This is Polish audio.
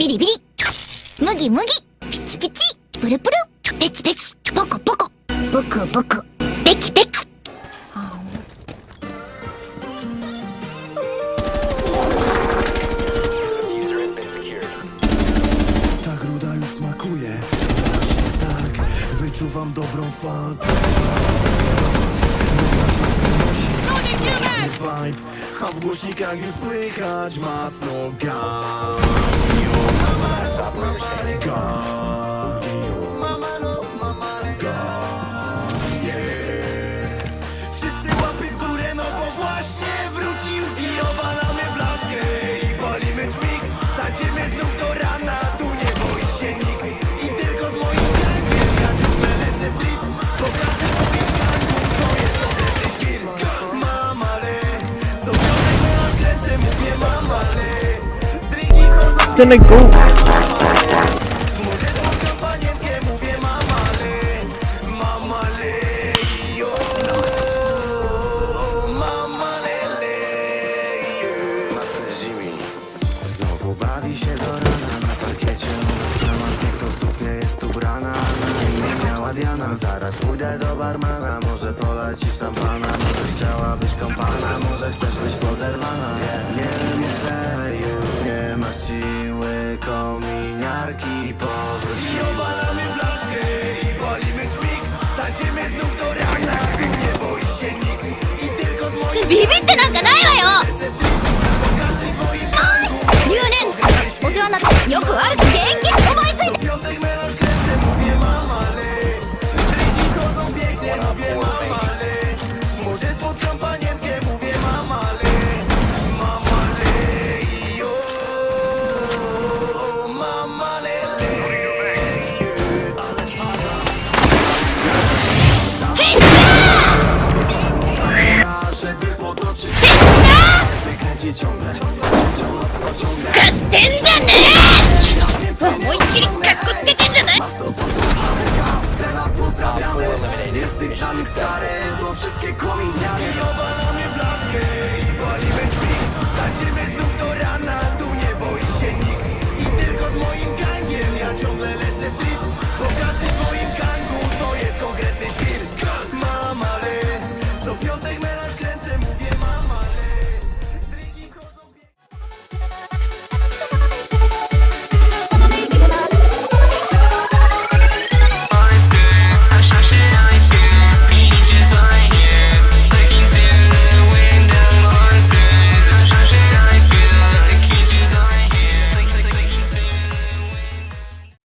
ビリビリ麦麦ピチピチプルプルペチペチポコポコブクブクペキペキ Ta gruda już smakuje, właśnie tak, wyczuwam dobrą fazę. Vibe, a w głośnikach już słychać masno gang. Wszyscy łapy w górę, no bo właśnie wrócił i owalamy flaszkę i palimy dźwig. Tańczymy znów do rana, tu nie boi się nikt. I tylko z moim gangiem ja ciągle lecę w trip. Bo każdy moim gangu to jest konkretny świr. Mamale, co biorę na ręce, mówię mamale. Drinki chodzą Then I go. może złapam panienkę, mówię mamale. Mamale, yo. Mamalele. Master Jimmy znowu bawi się do rana na parkiecie. Sama to suknia jest ubrana, na imię miała Diana. Zaraz pójdę do barmana, może polecisz szampana. Może chciałabyś kompana, może chcesz być poderwana. Nie wiem, że już nie ma siły kominiarki powróć. I owalamy flaszkę i palimy dźwig. Tańczymy znów do rana, nie boi się nikt. I tylko z moim ビビってなんかないわよ lecę w trip. Bo każdy moim gangu 留年お世話になってよくある元気思いついて piątek melanż kręcę, mówię mamale. Drinki chodzą pięknie, mówię mamale. Może spotkam panienkę, mówię mamale. Mamale, yo. Mamalele. Ale faza. Żeby potoczyć wykręci ciągle. Ciągle. かしてんじゃねえ思いっきりカッコつけてんじゃない Pozdrawiamy, jesteś z nami stary, to wszystkie kominiary. I owalamy flaszkę i palimy